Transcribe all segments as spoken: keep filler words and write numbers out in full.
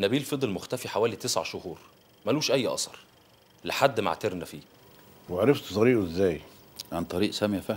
نبيل فضل مختفي حوالي تسع شهور، ملوش أي أثر لحد ما اعترنا فيه. وعرفت طريقه ازاي؟ عن طريق سامية فهمي.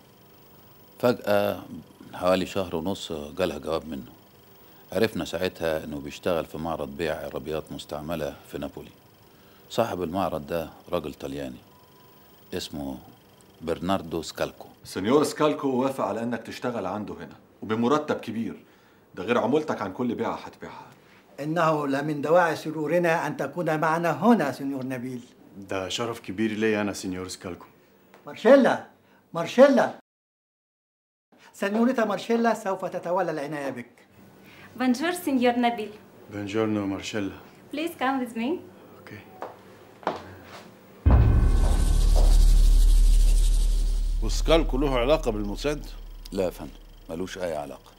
فجأة من حوالي شهر ونص جالها جواب منه. عرفنا ساعتها انه بيشتغل في معرض بيع عربيات مستعملة في نابولي. صاحب المعرض ده راجل طلياني اسمه برناردو سكالكو. سنيور سكالكو وافق على انك تشتغل عنده هنا وبمرتب كبير، ده غير عمولتك عن كل بيعة هتبيعها. إنه لمن دواعي سرورنا أن تكون معنا هنا سنيور نبيل. ده شرف كبير لي أنا سنيور سكالكو. مارشيلا مارشيلا سنيوريتا مارشيلا سوف تتولى العناية بك. Bonjour, Signor Nabil. Buongiorno, Marcella. Please come with me. Okay. وسكالكو له علاقة بالموساد؟ لا يا فندم، ملوش أي علاقة.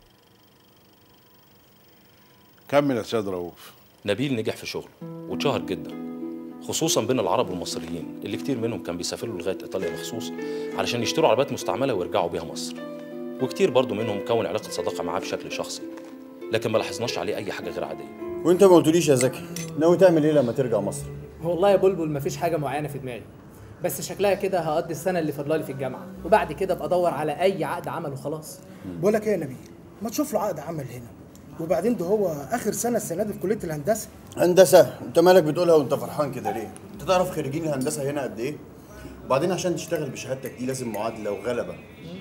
كمل يا سيد رؤوف. نبيل نجح في شغله واتشهر جدا، خصوصا بين العرب والمصريين اللي كتير منهم كان بيسافروا لغايه ايطاليا مخصوص علشان يشتروا عربيات مستعمله ويرجعوا بيها مصر. وكتير برضو منهم كون علاقه صداقه معاه بشكل شخصي، لكن ما لاحظناش عليه اي حاجه غير عاديه. وانت ما قلتليش يا زكي ناوي تعمل ايه لما ترجع مصر؟ والله يا بلبل مفيش حاجه معينه في دماغي، بس شكلها كده هقضي السنه اللي فاضلالي في الجامعه، وبعد كده ابقى ادور على اي عقد عمل وخلاص. بقول لك ايه يا نبيل، ما تشوف له عقد عمل هنا، وبعدين ده هو اخر سنه السنه دي في كليه الهندسه. هندسه؟ انت مالك بتقولها وانت فرحان كده ليه؟ انت تعرف خريجين الهندسه هنا قد ايه؟ وبعدين عشان تشتغل بشهادتك دي لازم معادله وغلبه.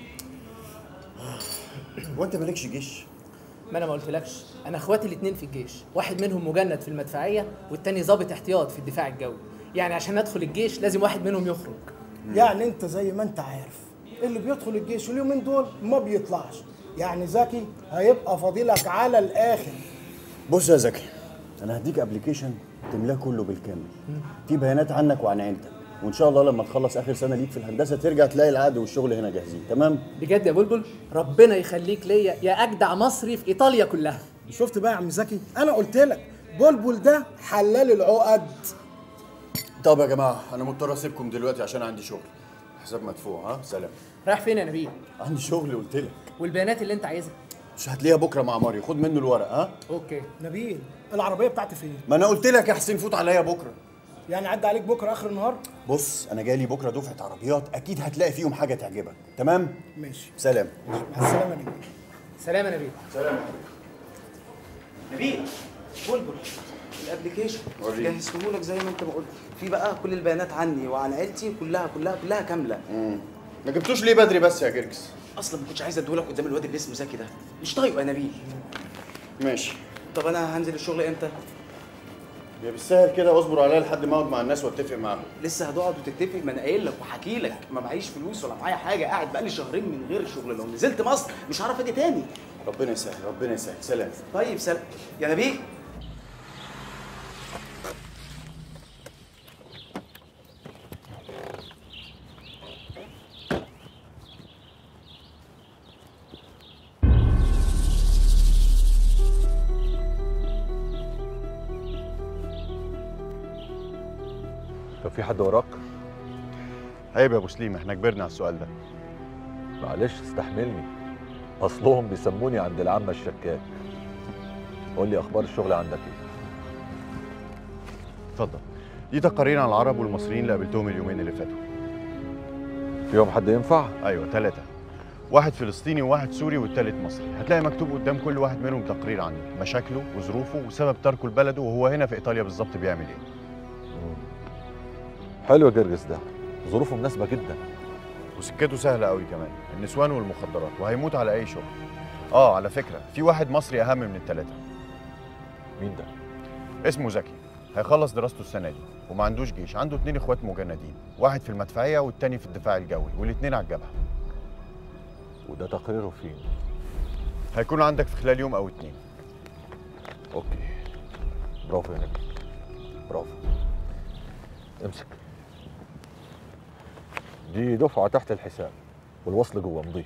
وانت مالكش جيش؟ ما انا ما قلتلكش، انا اخواتي الاثنين في الجيش، واحد منهم مجند في المدفعيه والتاني ضابط احتياط في الدفاع الجوي، يعني عشان ادخل الجيش لازم واحد منهم يخرج. يعني انت زي ما انت عارف اللي بيدخل الجيش اليومين دول ما بيطلعش، يعني زكي هيبقى فضيلك على الاخر. بص يا زكي، انا هديك ابلكيشن تملاه كله بالكامل، في بيانات عنك وعن عيلتك، وان شاء الله لما تخلص اخر سنه ليك في الهندسه ترجع تلاقي العقد والشغل هنا جاهزين. تمام؟ بجد يا بلبل ربنا يخليك ليا يا اجدع مصري في ايطاليا كلها. شفت بقى يا عم زكي، انا قلت لك بلبل ده حلال العقد. طب يا جماعه انا مضطر اسيبكم دلوقتي عشان عندي شغل. حساب مدفوع. ها سلام. رايح فين يا نبيل؟ عندي شغل قلت لك. والبيانات اللي انت عايزها مش هتلاقيها بكره مع ماريو، خد منه الورق. ها اوكي. نبيل العربيه بتاعتي فين؟ ما انا قلت لك يا حسين فوت عليا بكره. يعني عدى عليك بكره اخر النهار؟ بص انا جاي لي بكره دفعه عربيات، اكيد هتلاقي فيهم حاجه تعجبك. تمام؟ ماشي. سلام. مع السلامه يا نبيل. سلام يا نبيل. سلام يا نبيل. بلبل الابلكيشن جهزته لك زي ما انت ما قلت، في بقى كل البيانات عني وعن عيلتي كلها كلها كلها كامله. امم ما جبتوش ليه بدري بس يا جرجس؟ اصلا ما كنتش عايز اديهولك قدام الواد اللي اسمه زكي ده، مش طايقه يا نبيل. ماشي. طب انا هنزل الشغل امتى؟ يا بالسهل كده، اصبر عليا لحد ما اقعد مع الناس واتفق معاهم. لسه هتقعد وتتفق؟ ما انا قايل لك وحكي لك ما معيش فلوس ولا معايا حاجه، قاعد بقالي شهرين من غير الشغل، لو نزلت مصر مش هعرف اجي تاني. ربنا يسهل ربنا يسهل. سلام. طيب سلام يا نبيل. طب في حد وراك؟ عيب يا ابو سليم، احنا كبرنا على السؤال ده. معلش استحملني، اصلهم بيسموني عند العامة الشكاك. قول لي اخبار الشغل عندك ايه؟ اتفضل. دي تقارير عن العرب والمصريين اللي قابلتهم اليومين اللي فاتوا. فيهم حد ينفع؟ ايوه ثلاثة، واحد فلسطيني وواحد سوري والتالت مصري. هتلاقي مكتوب قدام كل واحد منهم تقرير عنه، مشاكله وظروفه وسبب تركه لبلده وهو هنا في ايطاليا بالظبط بيعمل ايه. حلو يا جرجس، ده ظروفه مناسبة جدا وسكته سهلة قوي كمان، النسوان والمخدرات، وهيموت على أي شغل. آه على فكرة في واحد مصري أهم من التلاتة. مين ده؟ اسمه زكي، هيخلص دراسته السنة دي وما عندوش جيش، عنده اتنين إخوات مجندين، واحد في المدفعية والتاني في الدفاع الجوي، والاتنين على الجبهة. وده تقريره فين؟ هيكون عندك في خلال يوم أو اتنين. أوكي، برافو يا نبيل، برافو. امسك. دي دفعة تحت الحساب والوصل جوه مضي.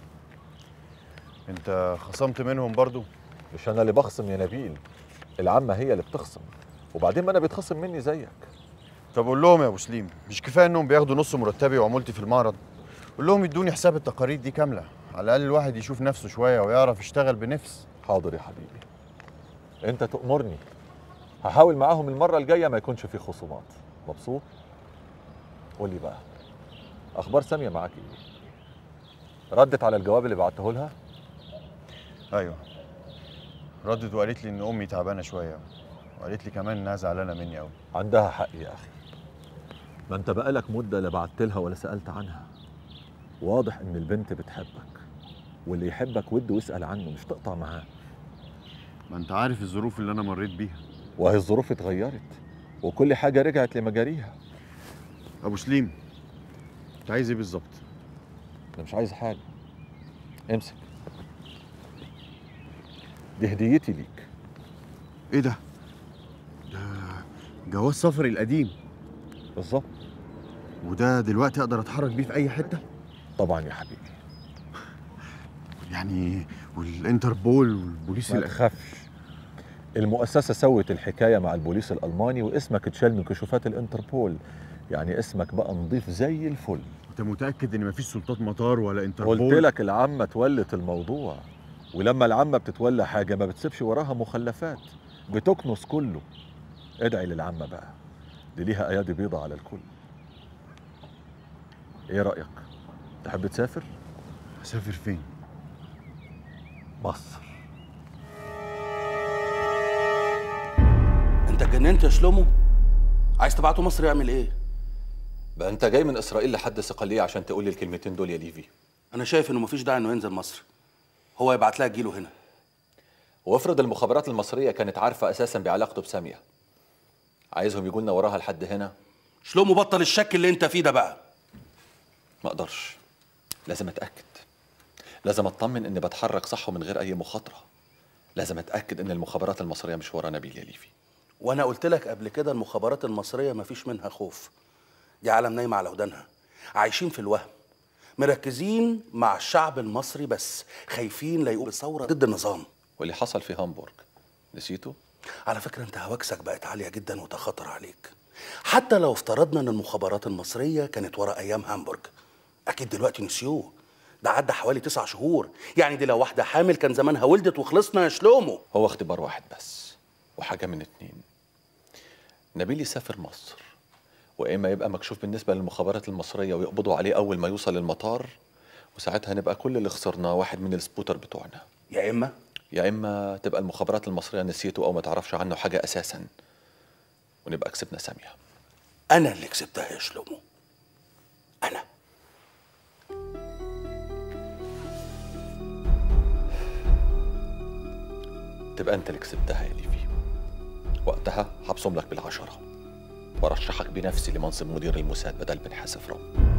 انت خصمت منهم برضو؟ مش انا اللي بخصم يا نبيل، العامة هي اللي بتخصم، وبعدين ما انا بيتخصم مني زيك. طب قول لهم يا ابو سليم، مش كفايه انهم بياخدوا نص مرتبي وعمولتي في المعرض؟ قول لهم يدوني حساب التقارير دي كامله، على الاقل الواحد يشوف نفسه شويه ويعرف يشتغل بنفس. حاضر يا حبيبي، انت تأمرني. هحاول معاهم المره الجايه ما يكونش في خصومات. مبسوط؟ قول لي بقى، اخبار ساميه معاك ايه؟ ردت على الجواب اللي بعته لها؟ ايوه، ردت وقالت لي ان امي تعبانه شويه، وقالت لي كمان انها زعلانه مني قوي. عندها حق يا اخي، ما انت بقالك مده لا بعت لها ولا سالت عنها. واضح ان البنت بتحبك، واللي يحبك ود واسال عنه، مش تقطع معاه. ما انت عارف الظروف اللي انا مريت بيها. وهي الظروف اتغيرت وكل حاجه رجعت لمجاريها. ابو سليم، انت عايز ايه بالظبط؟ انا مش عايز حاجه، امسك، دي هديتي ليك. ايه ده؟ ده جواز سفري القديم. بالظبط. وده دلوقتي اقدر اتحرك بيه في اي حته؟ طبعا يا حبيبي. يعني والانتربول والبوليس ما تخافش، المؤسسه سوت الحكايه مع البوليس الالماني واسمك اتشال من كشوفات الانتربول، يعني اسمك بقى نضيف زي الفل. انت متاكد ان مفيش سلطات مطار ولا انتربول؟ قلت لك العامه تولت الموضوع، ولما العامه بتتولى حاجه ما بتسيبش وراها مخلفات، بتكنس كله. ادعي للعامه بقى، دي ليها ايادي بيضة على الكل. ايه رايك؟ تحب تسافر؟ اسافر فين؟ مصر. انت اتجننت يا شلومو؟ عايز تبعته مصر يعمل ايه؟ بقى انت جاي من اسرائيل لحد صقليه عشان تقول لي الكلمتين دول يا ليفي؟ انا شايف انه مفيش داعي انه ينزل مصر، هو يبعت لها تجيله هنا. وافرض المخابرات المصريه كانت عارفه اساسا بعلاقته بساميه، عايزهم يجوا لنا وراها لحد هنا؟ شلومو بطل الشك اللي انت فيه ده بقى. ما اقدرش، لازم اتاكد، لازم اطمن اني بتحرك صح ومن غير اي مخاطره، لازم اتاكد ان المخابرات المصريه مش ورا نبيل يا ليفي. وانا قلت لك قبل كده المخابرات المصريه مفيش منها خوف، دي عالم نايمه على ودانها، عايشين في الوهم، مركزين مع الشعب المصري بس، خايفين لا يقوم بثوره ضد النظام. واللي حصل في هامبورغ نسيته؟ على فكره انت هواكسك بقت عاليه جدا وده خطر عليك. حتى لو افترضنا ان المخابرات المصريه كانت ورا ايام هامبورغ، اكيد دلوقتي نسيوه، ده عدى حوالي تسع شهور، يعني دي لو واحده حامل كان زمانها ولدت وخلصنا يا شلومو. هو اختبار واحد بس، وحاجه من اتنين، نبيل يسافر مصر، واما يبقى مكشوف بالنسبه للمخابرات المصريه ويقبضوا عليه اول ما يوصل المطار، وساعتها نبقى كل اللي خسرناه واحد من السبوتر بتوعنا. يا اما يا اما تبقى المخابرات المصريه نسيته او ما تعرفش عنه حاجه اساسا، ونبقى كسبنا ساميه. انا اللي كسبتها يا شلومو، انا. تبقى انت اللي كسبتها يا ليفي، وقتها هبصم لك بالعشره وارشحك بنفسي لمنصب مدير الموساد بدل بن حسفرو.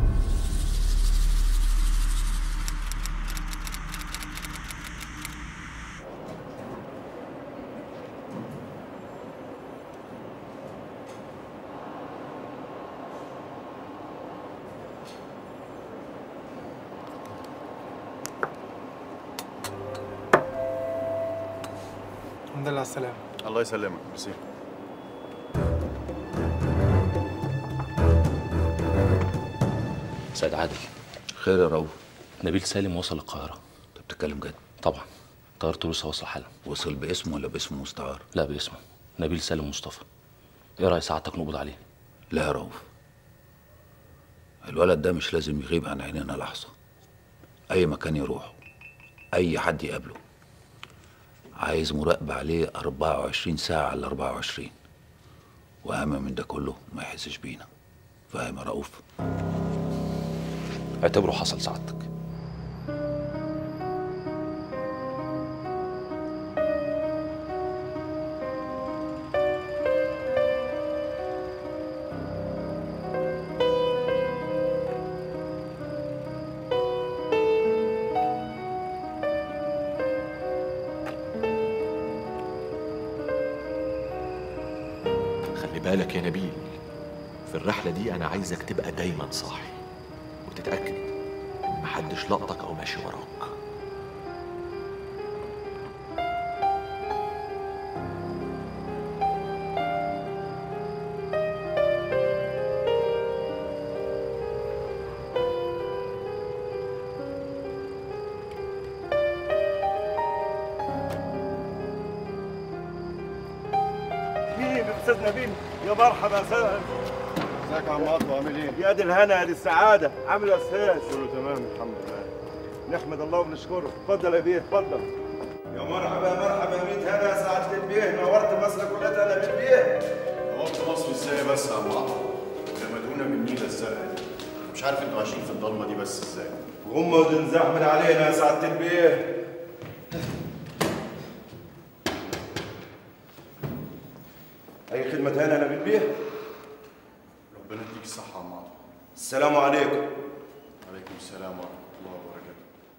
الحمد لله على السلامة. الله يسلمك. ميرسي. سيد عادل. خير يا رؤوف. نبيل سالم وصل القاهرة. انت بتتكلم جد؟ طبعا، طيارته لسه واصلة حالا. وصل باسمه ولا باسم مستعار؟ لا باسمه، نبيل سالم مصطفى. ايه رأي سعادتك نقبض عليه؟ لا يا رؤوف، الولد ده مش لازم يغيب عن عينينا لحظة. أي مكان يروح، أي حد يقابله، عايز مراقبة عليه أربعة وعشرين ساعة على أربعة وعشرين، وأهم من ده كله ما يحسش بينا. فاهم يا رؤوف؟ اعتبره حصل سعادتك. خلي بالك يا نبيل، في الرحلة دي أنا عايزك تبقى دايما صاحي وتتأكد إن محدش لقطك أو ماشي وراك. مين استاذ نبيل. يا مرحبا يا استاذ. ازيك يا عم عطوة، عامل ايه؟ يا دي الهنا يا دي السعاده، عامل ايه يا استاذ؟ كله تمام الحمد لله. نحمد الله ونشكره. اتفضل يا بيه اتفضل. يا مرحبا يا مرحبا يا ميت هنا يا سعاده البيه، نورت مصر كلها انا بالبيه. نورت مصر ازاي بس يا عم عطوة؟ ده مدهونة من النيلة الزرقاء دي. مش عارف انتوا عايشين في الضلمة دي بس ازاي؟ غمض انزاح من علينا يا سعاده البيه. اي خدمه هنا انا بالبيه. ربنا يديك الصحة يا عم عطوة. السلام عليكم. وعليكم السلام ورحمة الله وبركاته.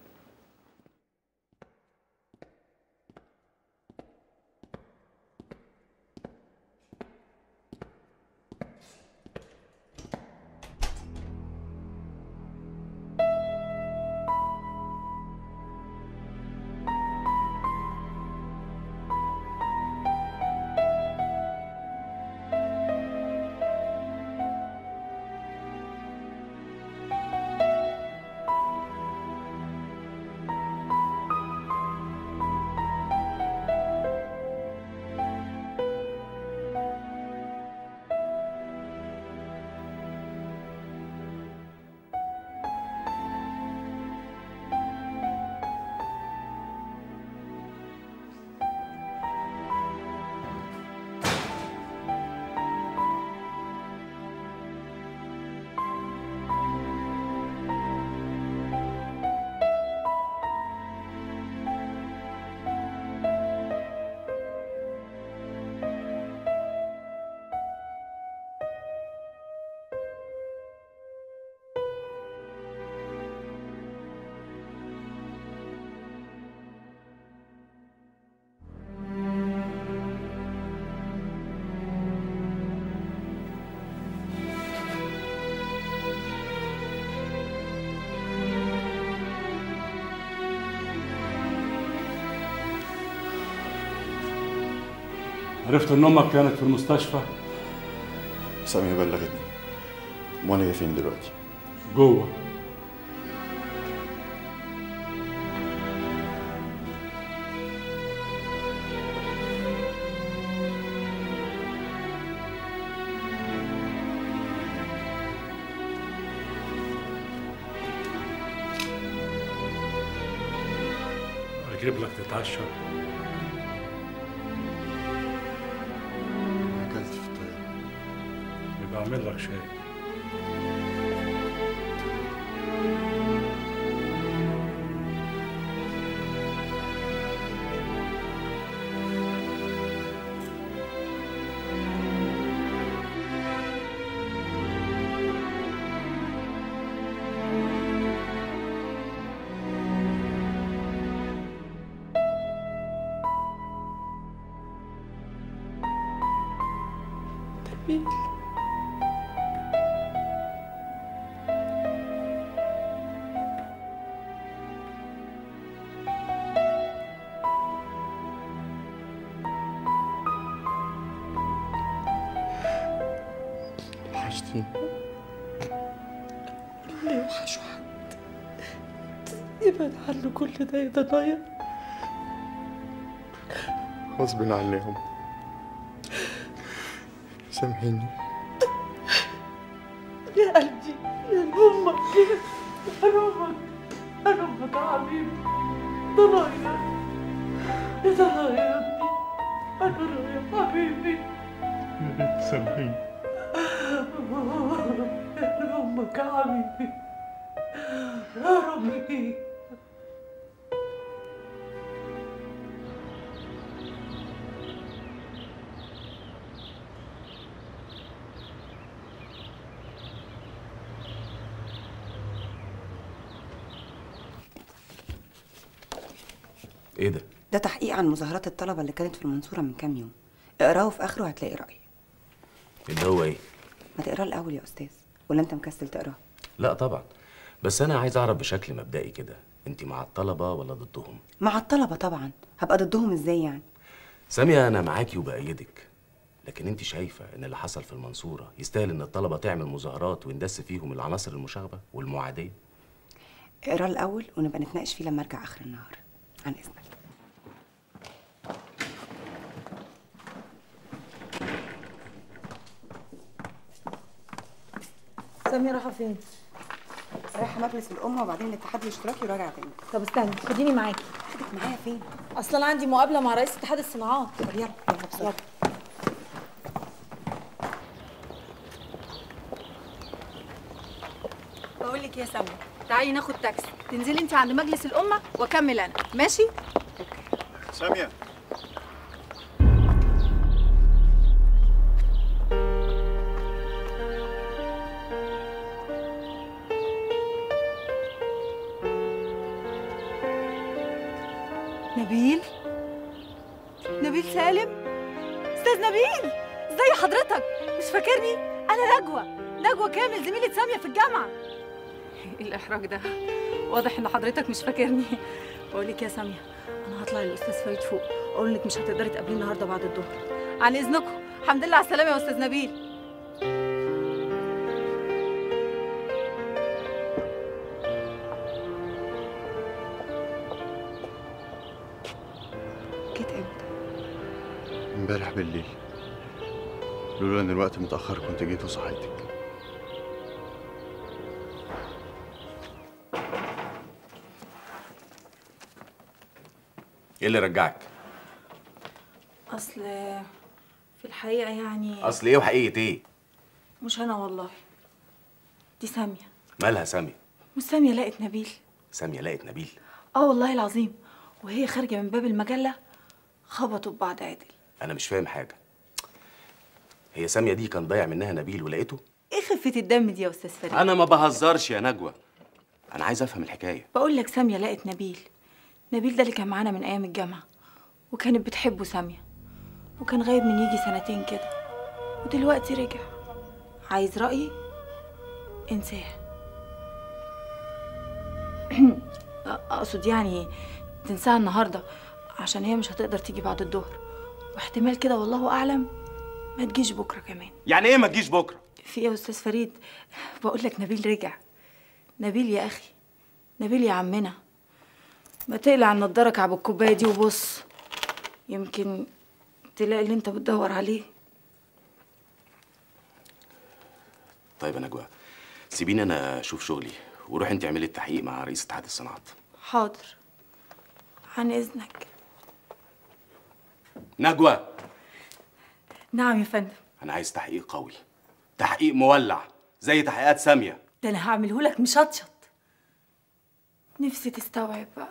عرفت ان امك كانت في المستشفى؟ سامية بلغتني. امال هي فين دلوقتي؟ جوه. اجيب لك تتعشى. بعمل لك شاي. نبيل وحشتني. اللي يوحش حد يبعد عنه كل ده يا ضنايا. غصب عنهم. سامحيني. يا قلبي يا امك يا امك يا امك يا حبيبي. ضنايا يا ضنايا يا ابني. انا رايح حبيبي. يا ريت تسامحيني. يا امك يا حبيبي يا ربي. ايه ده؟ ده تحقيق عن مظاهرات الطلبة اللي كانت في المنصورة من كام يوم. اقراه وفي آخره هتلاقي رأيي. اللي هو ايه؟ ما تقراه الأول يا أستاذ، ولا أنت مكسل تقراه؟ لا طبعا، بس أنا عايز أعرف بشكل مبدئي كده، أنت مع الطلبة ولا ضدهم؟ مع الطلبة طبعا، هبقى ضدهم إزاي يعني؟ سامية أنا معاكي وبأيدك، لكن أنت شايفة إن اللي حصل في المنصورة يستاهل إن الطلبة تعمل مظاهرات ويندس فيهم العناصر المشاغبة والمعادية؟ اقراه الأول ونبقى نتناقش فيه لما أرجع آخر النهار. عن إذنك. سامية رايحة فين؟ رايحة مجلس الأمة وبعدين الاتحاد الاشتراكي وراجعة تاني. طب استني خديني معاكي. اخدك معايا فين؟ اصلا انا عندي مقابلة مع رئيس اتحاد الصناعات. طب يلا يلا بسرعة. بقول لك يا سامية تعالي ناخد تاكسي، تنزلي انت عند مجلس الأمة واكمل انا، ماشي؟ سامية نبيل؟ نبيل سالم؟ استاذ نبيل ازاي حضرتك؟ مش فاكرني؟ انا نجوى، نجوى كامل زميلة سامية في الجامعة. ايه الإحراج ده؟ واضح ان حضرتك مش فاكرني. بقول لك يا سامية انا هطلع للأستاذ فريد فوق اقول لك مش هتقدري تقابليني النهارده بعد الظهر. عن اذنكم، الحمد لله على السلامة يا أستاذ نبيل. امبارح بالليل، لولا ان الوقت متأخر كنت جيت وصحيتك. ايه اللي رجعك؟ اصل في الحقيقة يعني اصل ايه وحقيقة ايه؟ مش انا والله، دي سامية. مالها سامية؟ مش سامية لقت نبيل. سامية لقت نبيل؟ اه والله العظيم، وهي خارجة من باب المجلة خبطوا ببعض عدل. انا مش فاهم حاجة. هي سامية دي كان ضايع منها نبيل ولقيته؟ ايه خفة الدم دي يا استاذ فريد؟ انا ما بهزرش يا نجوى، انا عايز افهم الحكاية. بقول لك سامية لقت نبيل. نبيل ده اللي كان معانا من ايام الجامعة وكانت بتحبه سامية، وكان غايب من يجي سنتين كده ودلوقتي رجع. عايز رأيي؟ انساه. اقصد يعني تنساها النهارده عشان هي مش هتقدر تيجي بعد الظهر، واحتمال كده والله اعلم ما تجيش بكره كمان. يعني ايه ما تجيش بكره؟ في ايه يا استاذ فريد؟ بقول لك نبيل رجع. نبيل يا اخي، نبيل يا عمنا. ما تقلع النضاره كعب الكوبايه دي وبص، يمكن تلاقي اللي انت بتدور عليه. طيب يا نجوى، سيبيني انا اشوف شغلي وروحي انت اعملي التحقيق مع رئيس اتحاد الصناعات. حاضر، عن اذنك. نجوى. نعم يا فندم. انا عايز تحقيق قوي، تحقيق مولع زي تحقيقات سامية. ده انا هعمله لك مشطشط. نفسي تستوعب بقى.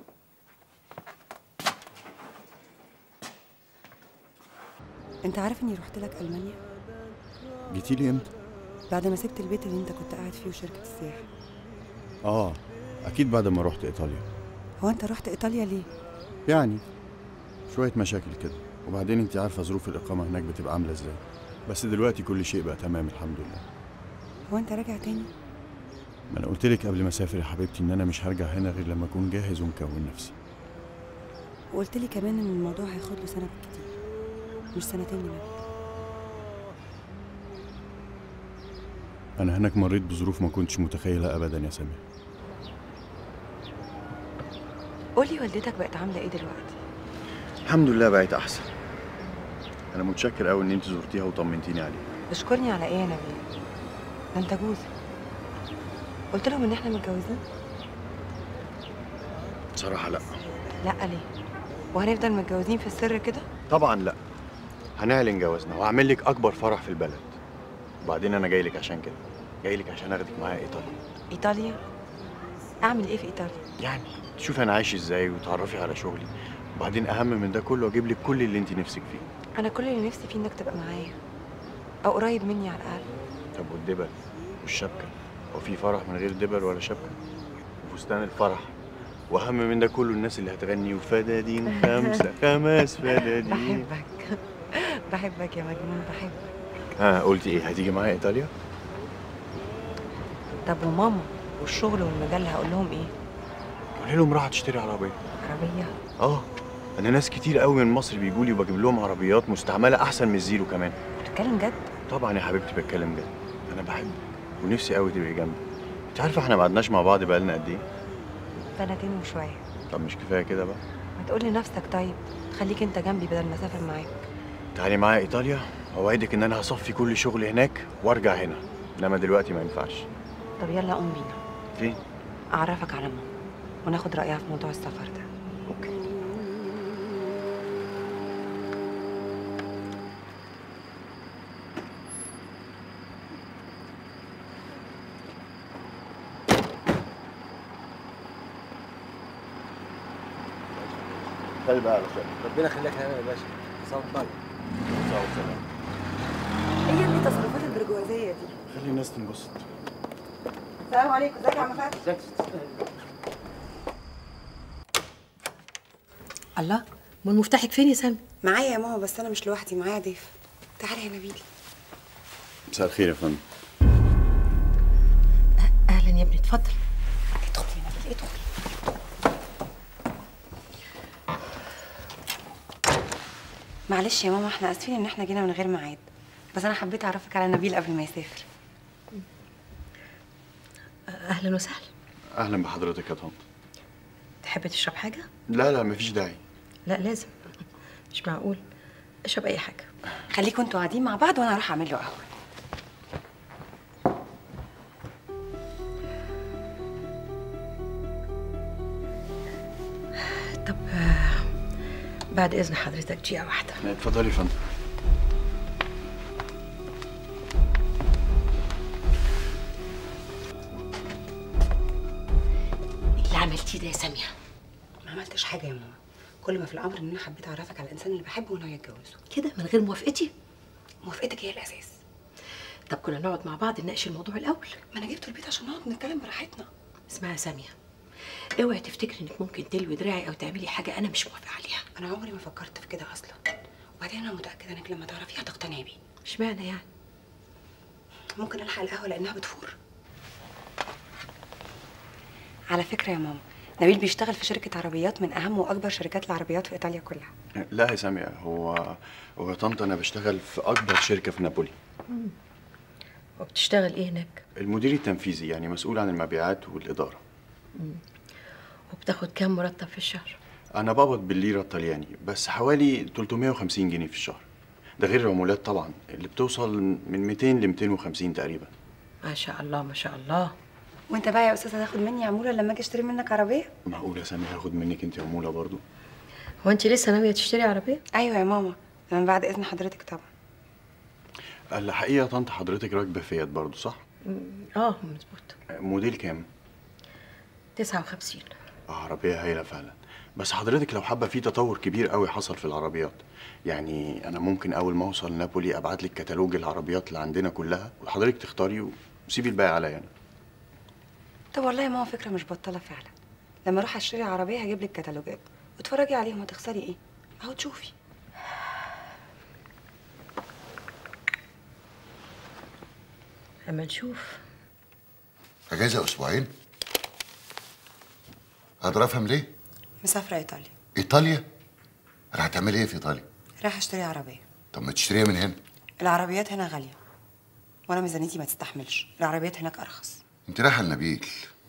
انت عارف اني رحت لك المانيا؟ جيتي لي امتى؟ بعد ما سبت البيت اللي انت كنت قاعد فيه وشركة السياحة. اه اكيد بعد ما رحت ايطاليا. هو انت رحت ايطاليا ليه؟ يعني شوية مشاكل كده، وبعدين انت عارفة ظروف الإقامة هناك بتبقى عاملة ازاي. بس دلوقتي كل شيء بقى تمام الحمد لله. هو انت راجع تاني؟ ما انا قلت لك قبل ما اسافر يا حبيبتي ان انا مش هرجع هنا غير لما اكون جاهز ومكون نفسي. وقلت لي كمان ان الموضوع هياخد له سنة بالكتير، مش سنتين يا نبيل. انا هناك مريت بظروف ما كنتش متخيلها ابدا يا سامية. قولي والدتك بقت عاملة ايه دلوقتي؟ الحمد لله بقيت احسن. انا متشكر قوي ان انت زرتيها وطمنتيني عليها. تشكرني على ايه يا نبيل؟ ده انت جوزي. قلت لهم ان احنا متجوزين؟ بصراحة لا. لا ليه؟ وهنفضل متجوزين في السر كده؟ طبعا لا، هنعلن جوازنا وهعمل لك اكبر فرح في البلد. وبعدين انا جاي لك عشان كده، جاي لك عشان اخدك معايا ايطاليا. ايطاليا؟ اعمل ايه في ايطاليا؟ يعني تشوفي انا عايش ازاي وتعرفي على شغلي، وبعدين اهم من ده كله اجيب لك كل اللي انت نفسك فيه. انا كل اللي نفسي فيه انك تبقى معايا او قريب مني على الاقل. طب والدبل والشبكه؟ هو في فرح من غير دبل ولا شبكه؟ وفستان الفرح، واهم من ده كله الناس اللي هتغني وفدادين خمسه خمس فدادين. بحبك بحبك يا مجنون، بحبك. ها قلتي ايه؟ هتيجي معايا ايطاليا؟ طب وماما والشغل والمجله هقول لهم ايه؟ قولي لهم راح تشتري عربيه. عربيه؟ اه، انا ناس كتير قوي من مصر بيجوا لي وبجيب لهم عربيات مستعمله احسن من الزيرو كمان. بتتكلم جد؟ طبعا يا حبيبتي بتكلم جد. انا بحبك ونفسي قوي تبقي جنبي. انت عارفه احنا ما قعدناش مع بعض بقالنا قد ايه؟ سنتين وشويه. طب مش كفايه كده بقى؟ ما تقول لنفسك طيب، خليك انت جنبي بدل ما اسافر معاك. تعالي معايا ايطاليا، اوعدك ان انا هصفي كل شغل هناك وارجع هنا، انما دلوقتي ما ينفعش. طب يلا قوم بينا، فين؟ اعرفك على ماما وناخد رايها في موضوع السفر ده. اوكي. خلي بقى على شأنك. ربنا يخليك يا يا باشا. صوت طيب. صوت سلام. ايه يا ابني التصرفات البرجوازيه دي؟ خلي الناس تنبسط. السلام عليكم، ازيك يا عم فتحي؟ الله، امال مفتاحك فين يا سامي؟ معايا يا ماما، بس انا مش لوحدي، معايا ضيف. تعالي يا نبيل. مساء الخير يا فندم. اهلا يا ابني، اتفضل. ادخل يا نبيل، ادخل. معلش يا ماما، احنا اسفين ان احنا جينا من غير ميعاد، بس انا حبيت اعرفك على نبيل قبل ما يسافر. اهلا وسهلا. اهلا بحضرتك يا طنط. تحب تشرب حاجه؟ لا لا مفيش داعي. لا لازم، مش معقول. اشرب اي حاجه. خليكم انتوا قاعدين مع بعض وانا هروح اعمل له قهوه. طب آه، بعد اذن حضرتك دقيقه واحده. اتفضلي يا فندم. اللي عملتيه ده يا ساميه؟ ما عملتش حاجه يا ماما، كل ما في الامر ان انا حبيت اعرفك على الانسان اللي بحبه وناوي اتجوزه. كده من غير موافقتي؟ موافقتك هي الاساس. طب كنا نقعد مع بعض نناقش الموضوع الاول. ما انا جبته البيت عشان نقعد نتكلم براحتنا. اسمعي يا ساميه، اوعي تفتكري انك ممكن تلوي دراعي او تعملي حاجه انا مش موافقه عليها. انا عمري ما فكرت في كده اصلا، وبعدين انا متاكده انك لما تعرفيها هتقتنعي بيه. اشمعنى يعني؟ ممكن الحق القهوه لانها بتفور. على فكره يا ماما، نبيل بيشتغل في شركه عربيات من اهم واكبر شركات العربيات في ايطاليا كلها. لا يا سامية، هو هو يا طنط انا بشتغل في اكبر شركه في نابولي. مم. وبتشتغل ايه هناك؟ المدير التنفيذي، يعني مسؤول عن المبيعات والاداره. مم. وبتاخد كام مرتب في الشهر؟ انا بقبض بالليره الطلياني، بس حوالي تلتمية وخمسين جنيه في الشهر، ده غير العمولات طبعا اللي بتوصل من ميتين ل ميتين وخمسين تقريبا. ما شاء الله ما شاء الله. وانت بقى يا استاذ هتاخد مني عموله لما اجي اشتري منك عربيه؟ معقول يا سامية هاخد منك انت عموله برضو؟ هو انت لسه ناويه تشتري عربيه؟ ايوه يا ماما، من بعد اذن حضرتك طبعا. الحقيقه يا طنط حضرتك راكبه فيات برضو صح؟ اه مظبوط. موديل كام؟ تسعة وخمسين. عربيه هايله فعلا، بس حضرتك لو حابه في تطور كبير قوي حصل في العربيات، يعني انا ممكن اول ما اوصل نابولي ابعت لك كتالوج العربيات اللي عندنا كلها وحضرتك تختاري وسيبي الباقي عليا انا. طب والله يا ماما فكره مش بطاله فعلا، لما اروح اشتري عربيه هجيب لك كتالوجات واتفرجي عليهم، هتخسري ايه؟ اهو تشوفي. اما نشوف. اجازه اسبوعين؟ اقدر افهم ليه؟ مسافره ايطاليا. ايطاليا؟ انا هتعملي ايه في ايطاليا؟ رايحه اشتري عربيه. طب ما تشتريها من هنا. العربيات هنا غاليه وانا ميزانيتي ما تستحملش، العربيات هناك ارخص. انت رايحه لنبيل.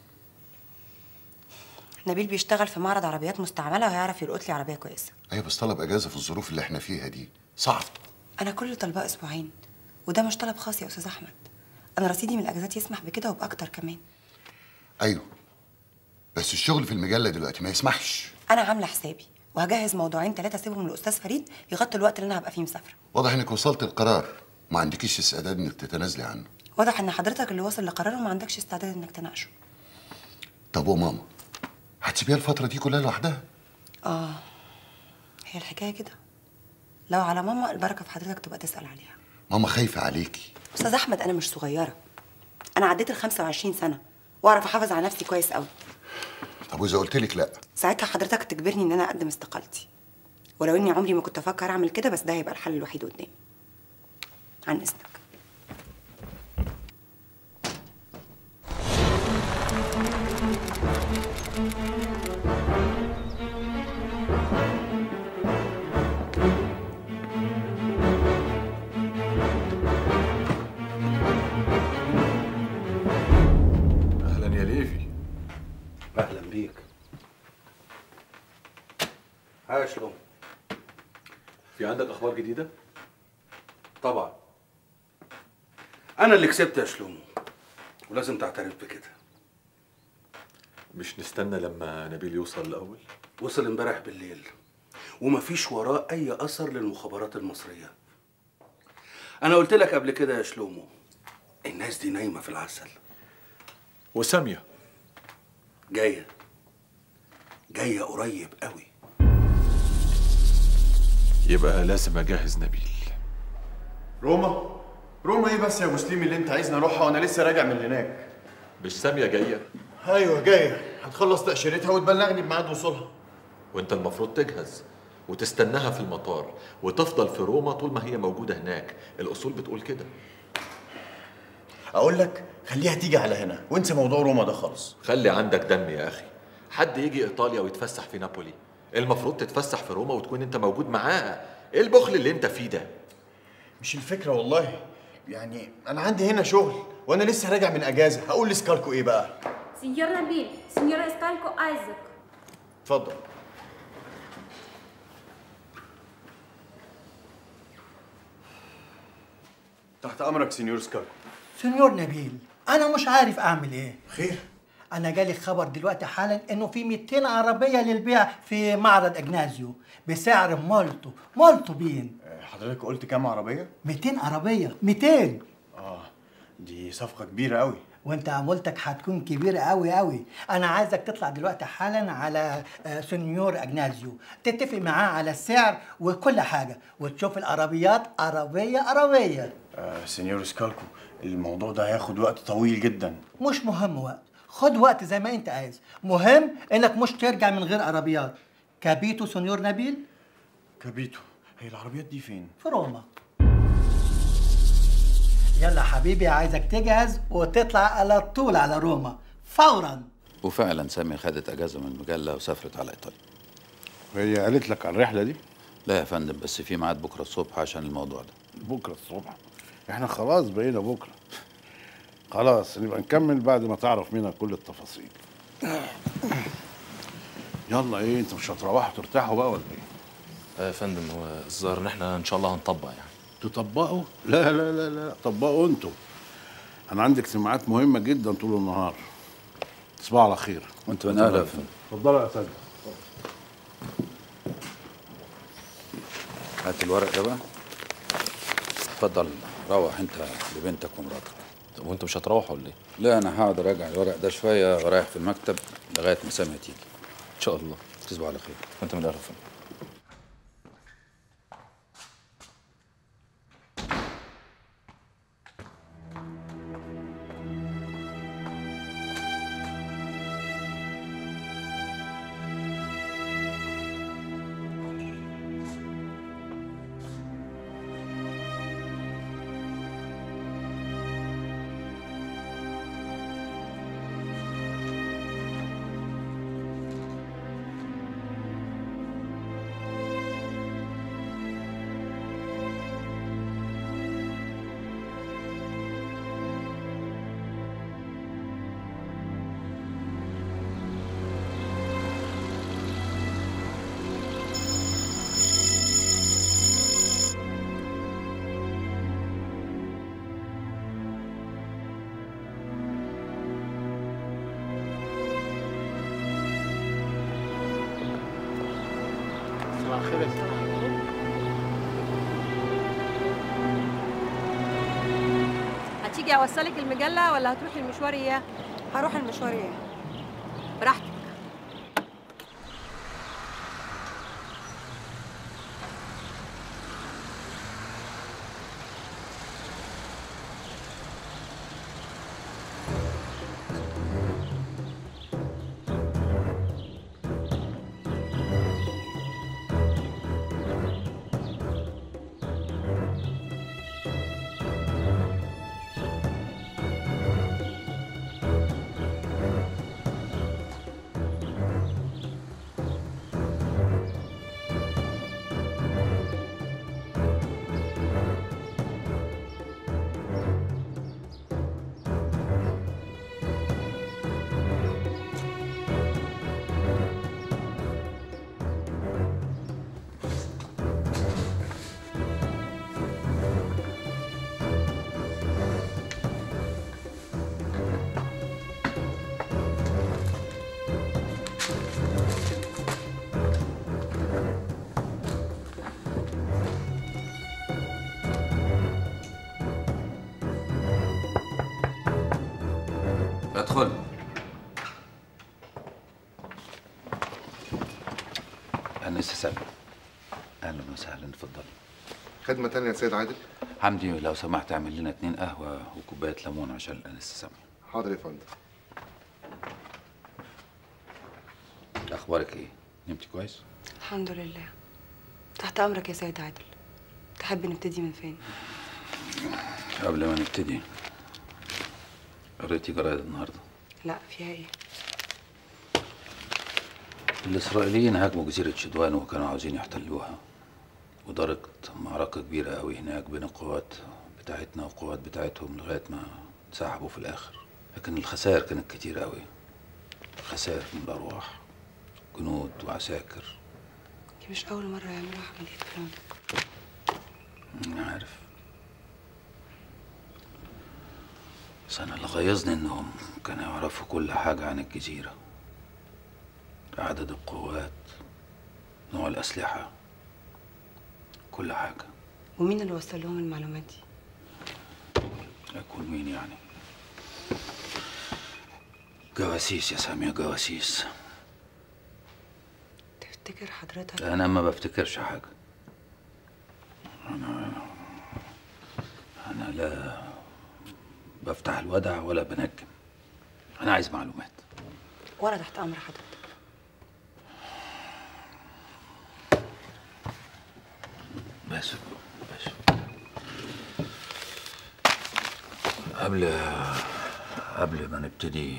نبيل بيشتغل في معرض عربيات مستعمله وهيعرف يلقط لي عربيه كويسه. ايوه بس طلب اجازه في الظروف اللي احنا فيها دي صعب. انا كل اللي طالباه اسبوعين، وده مش طلب خاص يا استاذ احمد، انا رصيدي من الاجازات يسمح بكده وباكتر كمان. ايوه بس الشغل في المجله دلوقتي ما يسمحش. انا عامله حسابي وهجهز موضوعين ثلاثه اسيبهم للاستاذ فريد يغطوا الوقت اللي انا هبقى فيه مسافره. واضح انك وصلت القرار ما عندكيش استعداد انك تتنازلي عنه. واضح ان حضرتك اللي واصل لقرار وما عندكش استعداد انك تناقشه. طب وماما هتسيبيها الفتره دي كلها لوحدها؟ اه هي الحكايه كده، لو على ماما البركه في حضرتك تبقى تسال عليها. ماما خايفه عليكي. استاذ احمد انا مش صغيره، انا عديت ال خمسة وعشرين سنه واعرف احافظ على نفسي كويس قوي. طب واذا قلت لك لا؟ ساعتها حضرتك تجبرني ان انا اقدم استقالتي، ولو اني عمري ما كنت افكر اعمل كده، بس ده هيبقى الحل الوحيد قدامي. عن اذنك. اهلا يا ليفي. اهلا بيك. ها شلون؟ في عندك اخبار جديده؟ طبعا. انا اللي كسبت يا شلومو، ولازم تعترف بكده. مش نستنى لما نبيل يوصل الاول؟ وصل امبارح بالليل ومفيش وراه اي اثر للمخابرات المصريه. انا قلت لك قبل كده يا شلومو، الناس دي نايمه في العسل. وساميه جايه جايه قريب قوي. يبقى لازم اجهز نبيل. روما روما ايه بس يا مسلمي اللي انت عايزني اروحها وانا لسه راجع من هناك؟ مش ساميه جايه؟ ايوه جايه، هتخلص تاشيرتها وتبلغني بميعاد وصولها. وانت المفروض تجهز وتستناها في المطار وتفضل في روما طول ما هي موجوده هناك، الاصول بتقول كده. اقول لك خليها تيجي على هنا وانسى موضوع روما ده خالص. خلي عندك دم يا اخي، حد يجي ايطاليا ويتفسح في نابولي؟ المفروض تتفسح في روما وتكون انت موجود معاها. ايه البخل اللي انت فيه ده؟ مش الفكره والله، يعني انا عندي هنا شغل وانا لسه راجع من اجازه. هقول لسكالكو ايه بقى؟ سينيور نبيل، سينيور اسكالكو عايزك. اتفضل. تحت امرك سينيور سكالكو. سنيور نبيل، أنا مش عارف أعمل إيه. خير؟ أنا جالي خبر دلوقتي حالا إنه في مئتين عربية للبيع في معرض أجنازيو بسعر مولتو مولتو بين. حضرتك قلت كام عربيه؟ مئتين عربية، مئتين. اه دي صفقه كبيره قوي. وانت عمولتك هتكون كبيرة قوي قوي. انا عايزك تطلع دلوقتي حالا على سنيور اجنازيو، تتفق معاه على السعر وكل حاجة، وتشوف العربيات عربية عربية. آه سينيور سكالكو، الموضوع ده هياخد وقت طويل جدا. مش مهم وقت، خد وقت زي ما انت عايز، مهم انك مش ترجع من غير عربيات. كابيتو سنيور نبيل؟ كابيتو، هي العربيات دي فين؟ في روما. يلا حبيبي، عايزك تجهز وتطلع على طول على روما فورا. وفعلا سامية خدت اجازه من المجله وسافرت على ايطاليا. وهي قالت لك على الرحله دي؟ لا يا فندم، بس في ميعاد بكره الصبح عشان الموضوع ده. بكره الصبح؟ احنا خلاص بقينا بكره. خلاص نبقى نكمل بعد ما تعرف منها كل التفاصيل. يلا ايه، انتوا مش هتروحوا ترتاحوا بقى ولا ايه؟ يا فندم هو الظاهر ان احنا ان شاء الله هنطبق يعني. تطبقوا؟ لا لا لا لا، طبقوا انتوا. انا عندي اجتماعات مهمه جدا طول النهار. تصبحوا على خير. وانت من اهلا يا فندم. اتفضلوا يا اساتذه. هات الورق ده بقى. اتفضل روح انت لبنتك ومراتك. طب وانتوا مش هتروحوا ولا ايه؟ لا انا هقعد اراجع الورق ده شويه ورايح في المكتب لغايه ما سامية تيجي. ان شاء الله. تصبحوا على خير. وانت من اهلا يا فندم. هتيجي اوصلك المجله ولا هتروحي المشوار اياه؟ هروح المشوار ايه؟ براحتك. انسه سامي. اهلا وسهلا، اتفضلي. خدمه تانية يا سيد عادل؟ حمدي لو سمحت اعمل لنا اتنين قهوه وكوبايه ليمون عشان الانسه سامي. حاضر يا فندم. اخبارك ايه؟ نمتي كويس؟ الحمد لله. تحت امرك يا سيد عادل. تحب نبتدي من فين؟ قبل ما نبتدي، قريتي جرايد النهارده؟ لا، فيها ايه؟ الاسرائيليين هاجموا جزيره شدوان وكانوا عاوزين يحتلوها، ودارت معركه كبيره قوي هناك بين القوات بتاعتنا والقوات بتاعتهم لغايه ما انسحبوا في الاخر. لكن الخسائر كانت كتير قوي، خسائر من الارواح، جنود وعساكر. دي مش اول مره يعملوا عمليه كلام. انا عارف، بس انا اللي غيظني انهم كانوا يعرفوا كل حاجه عن الجزيره، عدد القوات، نوع الاسلحه، كل حاجه. ومين اللي وصل لهم المعلومات دي؟ يكون مين يعني؟ جواسيس يا سامية، جواسيس. تفتكر حضرتك؟ انا ما بفتكرش حاجه. انا انا لا بفتح الودع ولا بنجم. انا عايز معلومات. وانا تحت امر حضرتك. بس بس قبل قبل ما نبتدي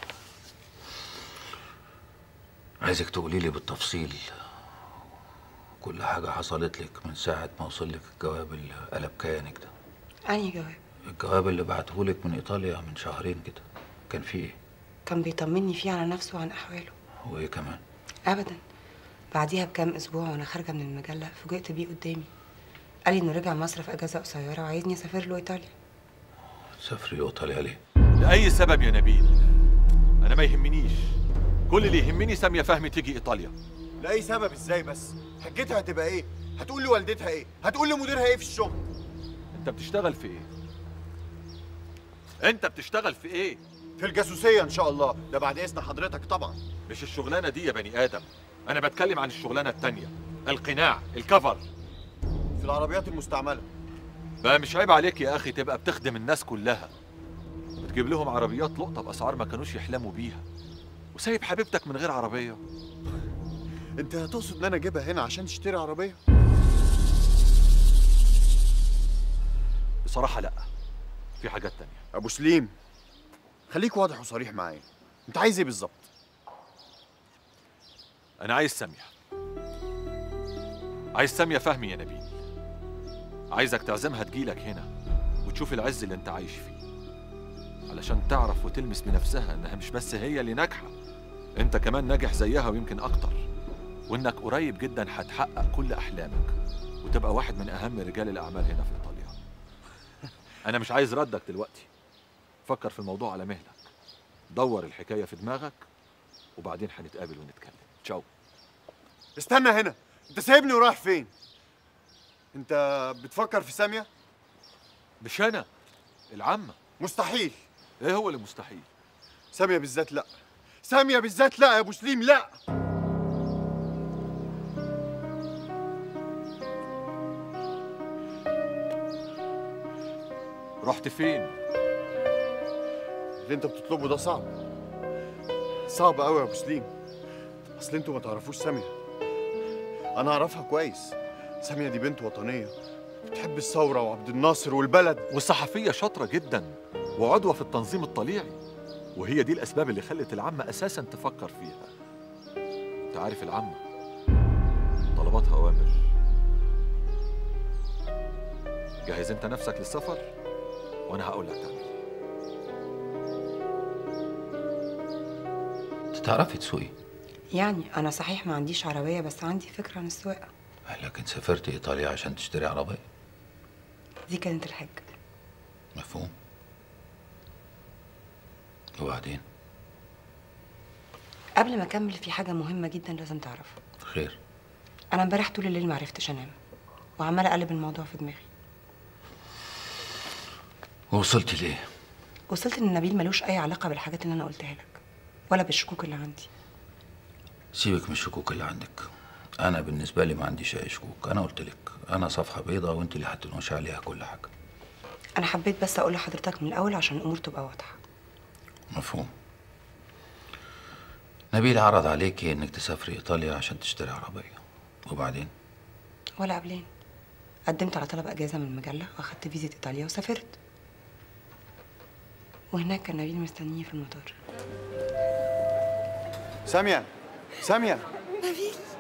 عايزك تقولي لي بالتفصيل كل حاجة حصلت لك من ساعة ما وصل لك الجواب اللي قلب كيانك ده. أنهي جواب؟ الجواب اللي بعتهولك من إيطاليا من شهرين كده، كان فيه إيه؟ كان بيطمني فيه على نفسه وعن أحواله. وإيه كمان؟ أبدا. بعديها بكام أسبوع وأنا خارجة من المجلة فوجئت بيه قدامي. قال لي إنه رجع مصر في أجازة قصيرة وعايزني أسافر له إيطاليا. تسافري إيطاليا ليه؟ لأي سبب يا نبيل. أنا ما يهمنيش. كل اللي يهمني سامية فهمي تيجي إيطاليا. لأي سبب إزاي بس؟ حجتها هتبقى إيه؟ هتقول لوالدتها إيه؟ هتقول لمديرها إيه في الشغل؟ أنت بتشتغل في إيه؟ أنت بتشتغل في إيه؟ في الجاسوسية إن شاء الله، ده بعد إذن حضرتك طبعا. مش الشغلانة دي يا بني آدم. أنا بتكلم عن الشغلانة التانية، القناع، الكفر. في العربيات المستعملة. بقى مش عيب عليك يا أخي تبقى بتخدم الناس كلها. بتجيب لهم عربيات لقطة بأسعار ما كانوش يحلموا بيها. وسايب حبيبتك من غير عربية. أنت هتقصد إن أنا أجيبها هنا عشان تشتري عربية؟ بصراحة لأ. في حاجات تانية. أبو سليم، خليك واضح وصريح معايا. أنت عايز إيه بالظبط؟ أنا عايز سامية. عايز سامية فهمي يا نبيل. عايزك تعزمها تجيلك هنا وتشوف العز اللي أنت عايش فيه. علشان تعرف وتلمس بنفسها إنها مش بس هي اللي ناجحة، أنت كمان ناجح زيها ويمكن أكتر. وإنك قريب جدا هتحقق كل أحلامك وتبقى واحد من أهم رجال الأعمال هنا في إيطاليا. أنا مش عايز ردك دلوقتي. فكر في الموضوع على مهلك. دور الحكاية في دماغك وبعدين هنتقابل ونتكلم. تشاو. استنى هنا، أنت سايبني ورايح فين؟ أنت بتفكر في سامية؟ مش أنا، العمة. مستحيل. إيه هو اللي مستحيل؟ سامية بالذات لأ. سامية بالذات لأ يا أبو سليم، لأ. رحت فين؟ اللي أنت بتطلبه ده صعب. صعب أوي يا أبو سليم. أصل أنتوا ما تعرفوش سامية. أنا أعرفها كويس. سامية دي بنت وطنية بتحب الثورة وعبد الناصر والبلد. والصحفية شاطرة جدا وعضوة في التنظيم الطليعي. وهي دي الأسباب اللي خلت العمة أساسا تفكر فيها. أنت عارف العمة طلباتها أوامر. جهز أنت نفسك للسفر وأنا هقول لك تعمل إيه. أنت تعرفي تسوقي؟ يعني أنا صحيح ما عنديش عربية بس عندي فكرة عن السواقة. لكن سافرت إيطاليا عشان تشتري عربية؟ دي كانت الحجة. مفهوم. وبعدين؟ قبل ما أكمل في حاجة مهمة جدا لازم تعرفها. خير. أنا امبارح طول الليل معرفتش أنام وعمالة أقلب الموضوع في دماغي. وصلت ليه؟ وصلت إن نبيل ملوش أي علاقة بالحاجات اللي أنا قلتها لك ولا بالشكوك اللي عندي. سيبك من الشكوك اللي عندك. انا بالنسبه لي ما عنديش اي شكوك. انا قلت لك انا صفحه بيضاء وانت اللي هتنوشي عليها كل حاجه. انا حبيت بس اقول لحضرتك من الاول عشان الامور تبقى واضحه. مفهوم. نبيل عرض عليكي انك تسافري ايطاليا عشان تشتري عربيه، وبعدين؟ ولا قبلين قدمت على طلب اجازه من المجله واخدت فيزا ايطاليا وسافرت، وهناك كان نبيل مستنيني في المطار. ساميه، ساميه، نبيل